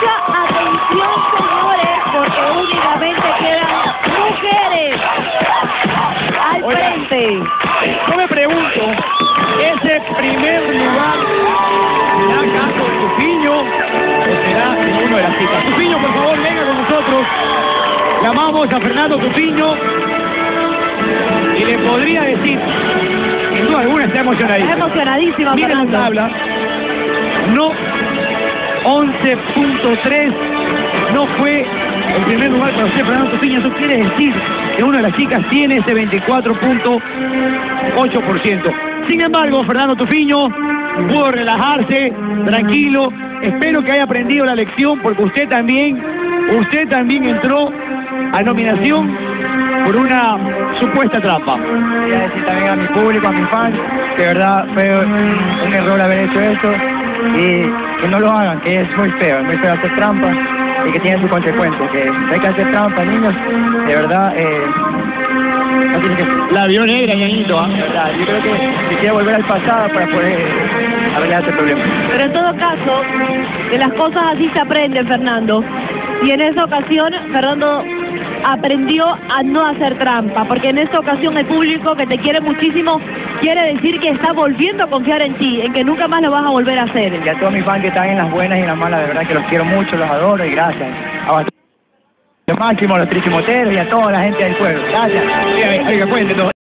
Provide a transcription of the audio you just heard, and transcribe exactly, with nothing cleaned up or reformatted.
Mucha atención, señores, porque únicamente quedan mujeres al Oiga, frente. Yo me pregunto, ¿ese primer lugar será caso de Tufiño o será de uno de las chicas? Tufiño, por favor, venga con nosotros. Llamamos a Fernando Tufiño y le podría decir, sin duda alguna está emocionadísima. Está emocionadísima, Miren la Fernando. tabla. No, once punto tres. No fue el primer lugar para usted, Fernando Tufiño. Eso quiere decir que una de las chicas tiene ese veinticuatro punto ocho por ciento. Sin embargo, Fernando Tufiño pudo relajarse, tranquilo. Espero que haya aprendido la lección, porque usted también, usted también entró a nominación por una supuesta trampa. Quería decir también a mi público, a mis fans, que de verdad fue un, un error haber hecho esto y que no lo hagan, que es muy feo, es muy feo hacer trampa y que tiene su consecuencia, que hay que hacer trampa, niños, de verdad, eh, no tiene que... La vio negra, ñañito, ¿ah? De verdad, yo creo que quisiera volver al pasado para poder arreglar este problema. Pero en todo caso, de las cosas así se aprenden, Fernando. Y en esa ocasión, Fernando aprendió a no hacer trampa, porque en esta ocasión el público que te quiere muchísimo quiere decir que está volviendo a confiar en ti, en que nunca más lo vas a volver a hacer. Y a todos mis fans que están en las buenas y en las malas, de verdad que los quiero mucho, los adoro y gracias. A Máximo, a los trichimoteros y a toda la gente del pueblo. Gracias. Oiga, cuente todo.